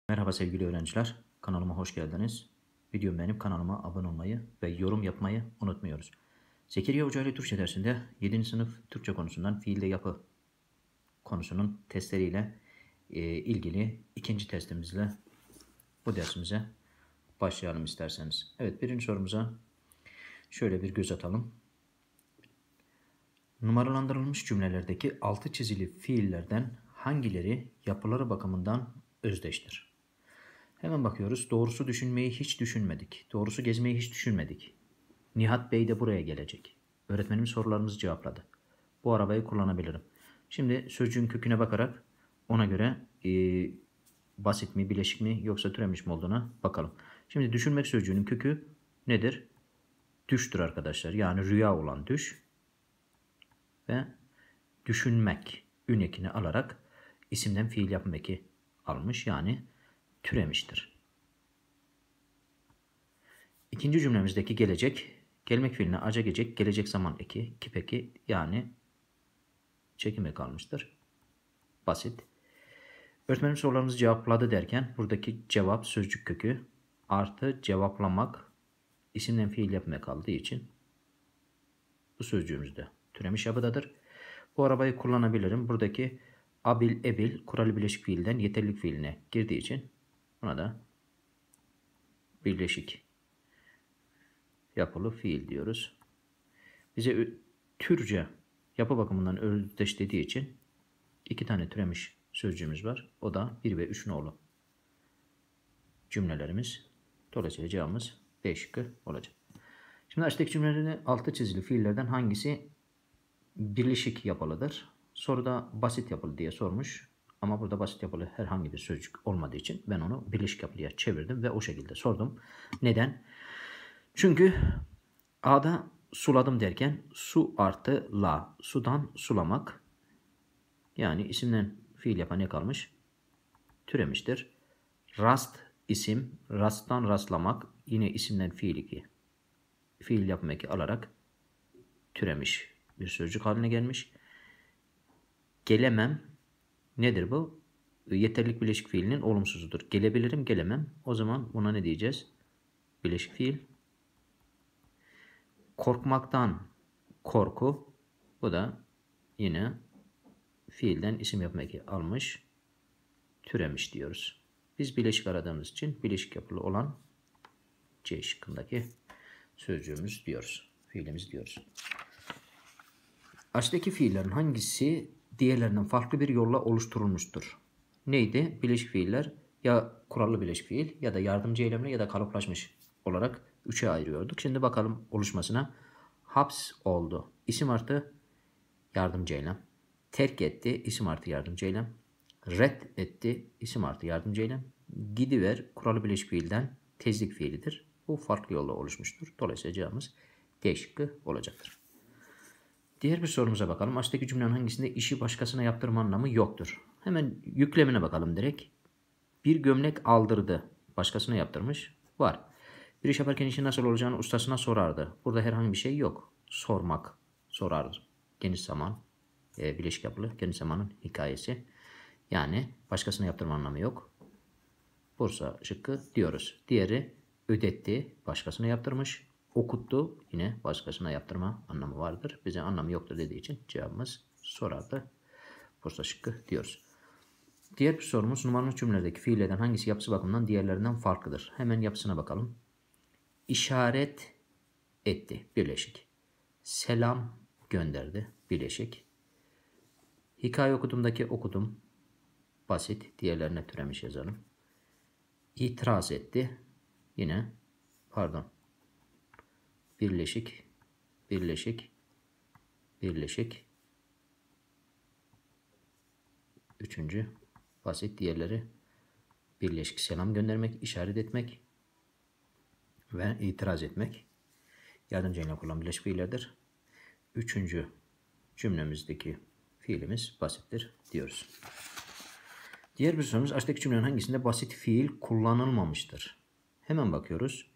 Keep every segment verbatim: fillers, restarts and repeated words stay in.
Merhaba sevgili öğrenciler, kanalıma hoş geldiniz. Videom benim, kanalıma abone olmayı ve yorum yapmayı unutmuyoruz. Zekeriya Hoca ile Türkçe dersinde yedinci sınıf Türkçe konusundan fiilde yapı konusunun testleriyle e, ilgili ikinci testimizle bu dersimize başlayalım isterseniz. Evet, birinci sorumuza şöyle bir göz atalım. Numaralandırılmış cümlelerdeki altı çizili fiillerden hangileri yapıları bakımından özdeştir? Hemen bakıyoruz. Doğrusu düşünmeyi hiç düşünmedik. Doğrusu gezmeyi hiç düşünmedik. Nihat Bey de buraya gelecek. Öğretmenim sorularımızı cevapladı. Bu arabayı kullanabilirim. Şimdi sözcüğün köküne bakarak ona göre e, basit mi, bileşik mi yoksa türemiş mi olduğuna bakalım. Şimdi düşünmek sözcüğünün kökü nedir? Düştür arkadaşlar. Yani rüya olan düş ve düşünmek ün ekini alarak isimden fiil yapım eki almış. Yani türemiştir. İkinci cümlemizdeki gelecek, gelmek fiiline aca gelecek, gelecek zaman eki, kip eki yani çekim eki almıştır. Basit. Öğretmenim sorularımızı cevapladı derken buradaki cevap sözcük kökü artı cevaplamak isimden fiil yapmaya kaldığı için bu sözcüğümüz de türemiş yapıdadır. Bu arabayı kullanabilirim. Buradaki abil, ebil, kuralı bileşik fiilden yeterlilik fiiline girdiği için buna da birleşik yapılı fiil diyoruz. Bize Türkçe yapı bakımından özdeş dediği için iki tane türemiş sözcüğümüz var. O da bir ve üç nolu cümlelerimiz. Dolayısıyla cevabımız B şıkkı olacak. Şimdi aşağıdaki cümlelerin altı çizili fiillerden hangisi birleşik yapılıdır? Soruda basit yapılı diye sormuş. Ama burada basit yapılı herhangi bir sözcük olmadığı için ben onu birleşik yapılıya çevirdim ve o şekilde sordum. Neden? Çünkü A'da suladım derken su artı la. Sudan sulamak. Yani isimden fiil yapan ne kalmış? Türemiştir. Rast isim. Rasttan rastlamak. Yine isimden fiil iki. Fiil yapım eki alarak türemiş bir sözcük haline gelmiş. Gelemem. Nedir bu? Yeterlilik bileşik fiilinin olumsuzudur. Gelebilirim, gelemem. O zaman buna ne diyeceğiz? Bileşik fiil. Korkmaktan korku. Bu da yine fiilden isim yapım eki almış. Türemiş diyoruz. Biz bileşik aradığımız için bileşik yapılı olan C şıkkındaki sözcüğümüz diyoruz. Fiilimiz diyoruz. Aşağıdaki fiillerin hangisi diğerlerinden farklı bir yolla oluşturulmuştur? Neydi? Bileşik fiiller ya kurallı bileşik fiil ya da yardımcı eylemli ya da kalıplaşmış olarak üçe ayırıyorduk. Şimdi bakalım oluşmasına. Haps oldu. İsim artı yardımcı eylem. Terk etti. İsim artı yardımcı eylem. Red etti. İsim artı yardımcı eylem. Gidiver kurallı bileşik fiilden tezlik fiilidir. Bu farklı yolla oluşmuştur. Dolayısıyla cevabımız D şıkkı olacaktır. Diğer bir sorumuza bakalım. Aşağıdaki cümlenin hangisinde işi başkasına yaptırma anlamı yoktur? Hemen yüklemine bakalım direkt. Bir gömlek aldırdı. Başkasına yaptırmış. Var. Bir iş yaparken işin nasıl olacağını ustasına sorardı. Burada herhangi bir şey yok. Sormak. Sorardı. Geniş zaman. E, bileşik yapılı. Geniş zamanın hikayesi. Yani başkasına yaptırma anlamı yok. Bursa şıkkı diyoruz. Diğeri ödetti. Başkasına yaptırmış. Okuttu. Yine başkasına yaptırma anlamı vardır. Bize anlamı yoktur dediği için cevabımız sorardı. Bursa şıkkı diyoruz. Diğer bir sorumuz numaralı cümlelerdeki fiillerden hangisi yapısı bakımından diğerlerinden farklıdır? Hemen yapısına bakalım. İşaret etti. Birleşik. Selam gönderdi. Birleşik. Hikaye okudumdaki okudum. Basit. Diğerlerine türemiş yazalım. İtiraz etti. Yine pardon. Birleşik. Birleşik. Birleşik. Üçüncü. Basit. Diğerleri birleşik. Selam göndermek, işaret etmek ve itiraz etmek. Yardımcı eylem kullanılan birleşik fiillerdir. Üçüncü cümlemizdeki fiilimiz basittir diyoruz. Diğer bir sorumuz aşağıdaki cümlenin hangisinde basit fiil kullanılmamıştır? Hemen bakıyoruz.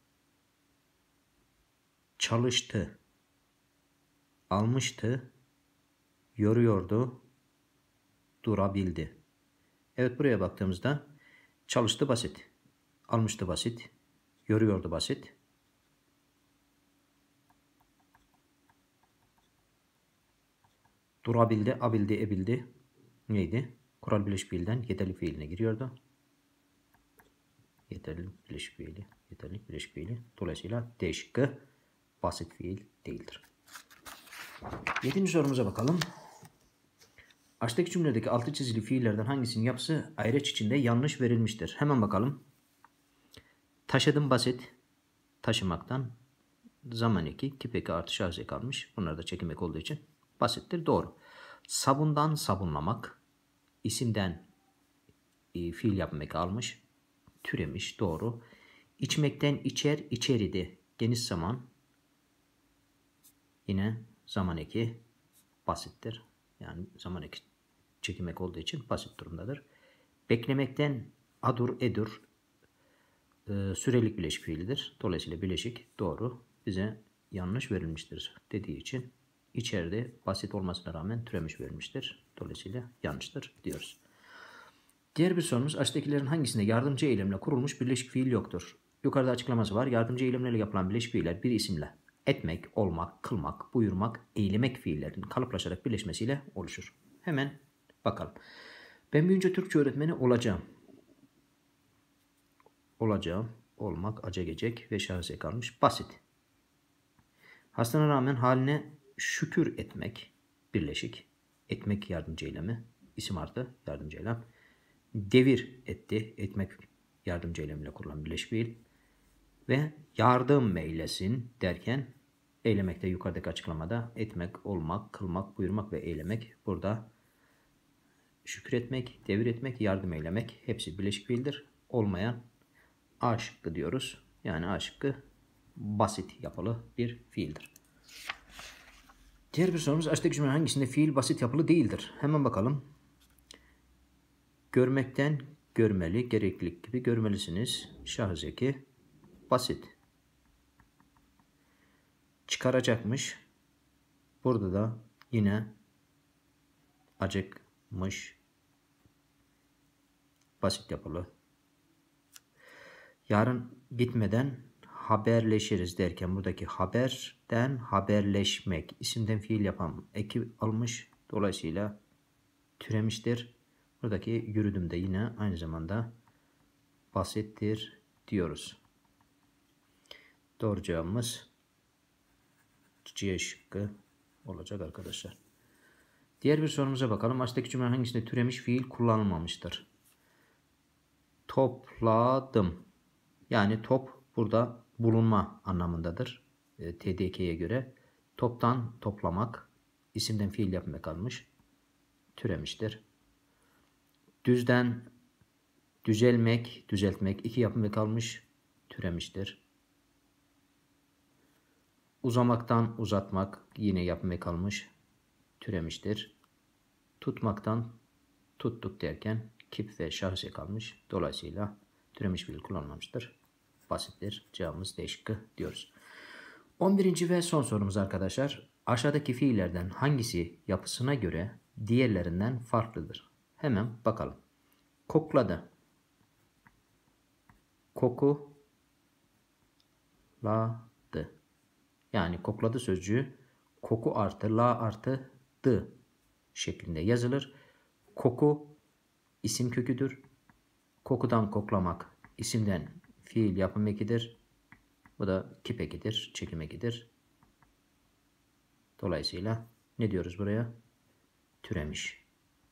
Çalıştı, almıştı, yoruyordu, durabildi. Evet, buraya baktığımızda Çalıştı basit. Almıştı basit. Yoruyordu basit. Durabildi, abildi, ebildi. Neydi? Kural bileşik fiilden yeterlik fiiline giriyordu. Yeterlik bileşik fiili. Yeterlik bileşik fiili. Dolayısıyla D şıkkı basit fiil değildir. Yedinci sorumuza bakalım. Aşağıdaki cümledeki altı çizili fiillerden hangisinin yapısı ayraç içinde yanlış verilmiştir? Hemen bakalım. Taşıdım basit. Taşımaktan zaman eki, kip eki artı şahıs eki kalmış. Bunlar da çekim eki olduğu için basittir. Doğru. Sabundan sabunlamak. İsimden e, fiil yapmak almış. Türemiş. Doğru. İçmekten içer, içeridi. Geniş zaman. Yine zaman eki basittir. Yani zaman eki çekim eki olduğu için basit durumdadır. Beklemekten adur, edur. E, sürelik bileşik fiilidir. Dolayısıyla bileşik doğru. Bize yanlış verilmiştir dediği için içeride basit olmasına rağmen türemiş verilmiştir. Dolayısıyla yanlıştır diyoruz. Diğer bir sorumuz aşağıdakilerin hangisinde yardımcı eylemle kurulmuş birleşik fiil yoktur? Yukarıda açıklaması var. Yardımcı eylemlerle yapılan birleşik fiiller bir isimle etmek, olmak, kılmak, buyurmak, eylemek fiillerinin kalıplaşarak birleşmesiyle oluşur. Hemen bakalım. Ben büyüyünce Türkçe öğretmeni olacağım. Olacağım, olmak, aca gecek ve şahıs kalmış. Basit. Hastana rağmen haline şükür etmek birleşik. Etmek yardımcı eylemi. İsim artı yardımcı eylem. Devir etti. Etmek yardımcı eylemiyle kurulan birleşik fiil. Ve yardım eylesin derken eylemekte yukarıdaki açıklamada etmek, olmak, kılmak, buyurmak ve eylemek. Burada şükür etmek, devir etmek, yardım eylemek hepsi birleşik fiildir. Olmayan A şıkkı diyoruz. Yani A şıkkı basit yapılı bir fiildir. Diğer bir sorumuz aşağıdaki cümlenin hangisinde fiil basit yapılı değildir? Hemen bakalım. Görmekten görmeli, gereklilik gibi görmelisiniz. Şahıs eki basit. Çıkaracakmış. Burada da yine acıkmış. Basit yapılı. Yarın gitmeden haberleşiriz derken buradaki haberden haberleşmek. İsimden fiil yapan eki almış. Dolayısıyla türemiştir. Buradaki yürüdüm de yine aynı zamanda basittir diyoruz. Doğru cevabımız C şıkkı olacak arkadaşlar. Diğer bir sorumuza bakalım. Aşağıdaki cümlenin hangisinde türemiş fiil kullanılmamıştır? Topladım. Yani top burada bulunma anlamındadır. E, T D K'ye göre. Toptan toplamak. İsimden fiil yapmak kalmış. Türemiştir. Düzden düzelmek, düzeltmek. İki yapım kalmış. Türemiştir. Uzamaktan uzatmak. Yine yapım kalmış. Türemiştir. Tutmaktan tuttuk derken kip ve şahıs kalmış. Dolayısıyla türemiş fiil kullanılmamıştır. Basittir. Cevabımız D şıkkı diyoruz. on birinci ve son sorumuz arkadaşlar. Aşağıdaki fiillerden hangisi yapısına göre diğerlerinden farklıdır? Hemen bakalım. Kokladı. Koku ladı. Yani kokladı sözcüğü koku artı la artı dı şeklinde yazılır. Koku isim köküdür. Kokudan koklamak isimden fiil yapım ekidir. Bu da kip ekidir, çekim ekidir. Dolayısıyla ne diyoruz buraya? Türemiş.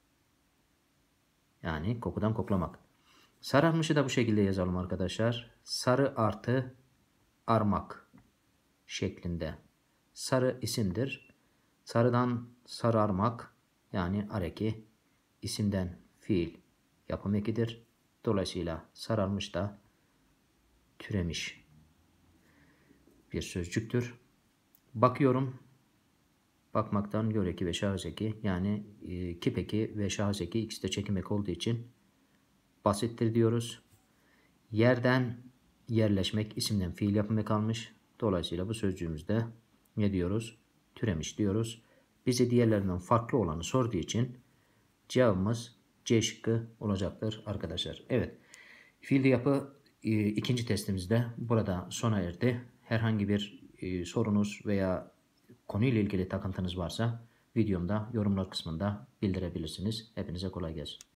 Yani kokudan koklamak. Sararmışı da bu şekilde yazalım arkadaşlar. Sarı artı armak şeklinde. Sarı isimdir. Sarıdan sararmak yani areki isimden fiil yapım ekidir. Dolayısıyla sararmış da türemiş bir sözcüktür. Bakıyorum. Bakmaktan yol eki ve şahıs eki yani e, kip eki ve şahıs eki ikisi de çekim eki olduğu için basittir diyoruz. Yerden yerleşmek isimden fiil yapımı kalmış. Dolayısıyla bu sözcüğümüzde ne diyoruz? Türemiş diyoruz. Bize diğerlerinden farklı olanı sorduğu için cevabımız C şıkkı olacaktır arkadaşlar. Evet. Fiilde yapı e, ikinci testimizde burada sona erdi. Herhangi bir e, sorunuz veya konuyla ilgili takıntınız varsa videomda yorumlar kısmında bildirebilirsiniz. Hepinize kolay gelsin.